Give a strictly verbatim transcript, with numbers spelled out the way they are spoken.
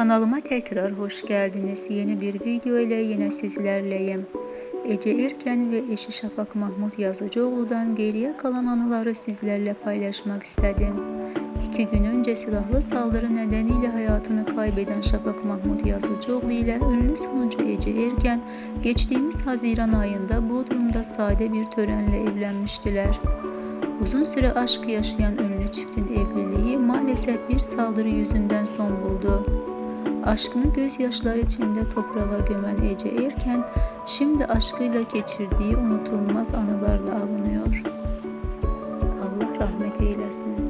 Kanalıma tekrar hoş geldiniz. Yeni bir video ile yine sizlerleyim. Ece Erken ve eşi Şafak Mahmut Yazıcıoğlu'dan geriye kalan anıları sizlerle paylaşmak istedim. İki gün önce silahlı saldırı nedeniyle hayatını kaybeden Şafak Mahmut Yazıcıoğlu ile ünlü sunucu Ece Erken geçtiğimiz Haziran ayında Bodrum'da sade bir törenle evlenmiştiler. Uzun süre aşk yaşayan ünlü çiftin evliliği maalesef bir saldırı yüzünden son buldu. Aşkını gözyaşları içinde toprağa gömen Ece Erken, şimdi aşkıyla geçirdiği unutulmaz anılarla avunuyor. Allah rahmet eylesin.